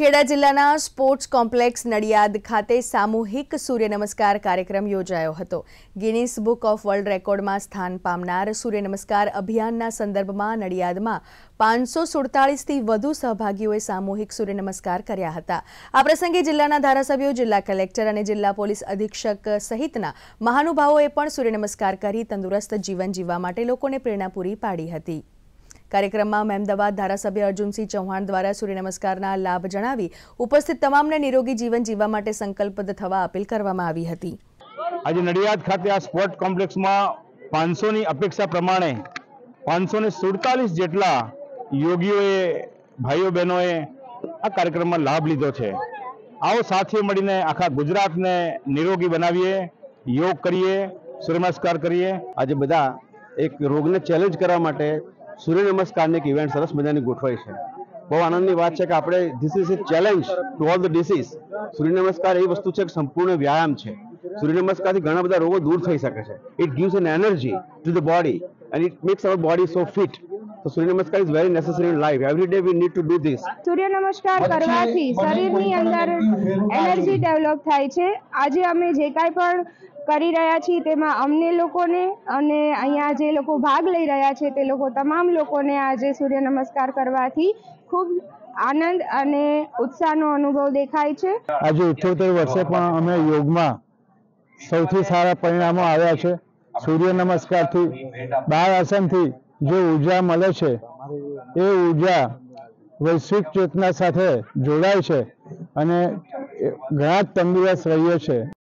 ખેડા જિલ્લાના sports complex Nadiad ખાતે સામૂહિક સૂર્ય નમસ્કાર કાર્યક્રમ યોજાયો હતો। ગિનીસ બુક ઓફ વર્લ્ડ રેકોર્ડમાં સ્થાન પામનાર સૂર્ય નમસ્કાર અભિયાનના સંદર્ભમાં નડિયાદમાં 547 થી વધુ સહભાગીઓએ સામૂહિક સૂર્ય નમસ્કાર કર્યા હતા। આ પ્રસંગે જિલ્લાના ધારાસભ્યો, જિલ્લા કલેક્ટર અને જિલ્લા પોલીસ અધિક્ષક સહિતના મહાનુભાવોએ પણ સૂર્ય નમસ્કાર કરી તંદુરસ્ત જીવન જીવવા માટે લોકોને પ્રેરણા પૂરી પાડી હતી। कार्यक्रम में अमदावाद धारासभ्य अर्जुनसिंह चौहान द्वारा सूर्य नमस्कारना लाभ जणावी उपस्थित तमामने निरोगी जीवन जीवा माटे संकल्पबद्ध थवा अपील करवामां आवी हती। आज नडियाद खाते आ स्पोर्ट कॉम्प्लेक्स में 500 ની अपेक्षा प्रमाणे 547 જેટલા યોગીઓએ ભાઈઓ બહેનોએ આ કાર્યક્રમમાં લાભ લીધો છે। આવો સાથે મળીને આખા ગુજરાતને નિરોગી બનાવીએ, યોગ કરીએ, સૂર્ય નમસ્કાર કરીએ। આજે બધા એક રોગને ચેલેન્જ કરવા માટે सूर्य नमस्कार ने एक इवेंट सरस मजानी गोठवाई है। बहुत आनंदनी बात है कि આપણે this is a challenge to all the diseases. Surya Namaskar એ વસ્તુ છે કે સંપૂર્ણ વ્યાયામ છે। સૂર્ય નમસ્કારથી ઘણા બધા રોગો દૂર થઈ શકે છે। It gives an energy to the body and it makes our body so fit. તો Surya Namaskar is very necessary in life. Every day we need to do this. Surya Namaskar કરવાથી શરીરની અંદર એનર્જી ડેવલપ થાય છે। આજે અમે જે કાંઈ પણ કરી રહ્યા છીએ તેમાં અમને લોકોને અને અહીંયા જે લોકો ભાગ લઈ રહ્યા છે તે લોકો તમામ લોકોને આજે સૂર્ય નમસ્કાર કરવાથી ખૂબ આનંદ અને ઉત્સાહનો અનુભવ દેખાય છે। આજે 78 વર્ષે પણ અમે યોગમાં સૌથી સારા પરિણામો આવ્યા છે। સૂર્ય નમસ્કારથી, બાળ આસનથી જે ઊર્જા મળે છે એ ઊર્જા વૈશ્વિક ચેતના સાથે જોડાય છે અને ઘણા તંદુરસ્ત રહીએ છીએ।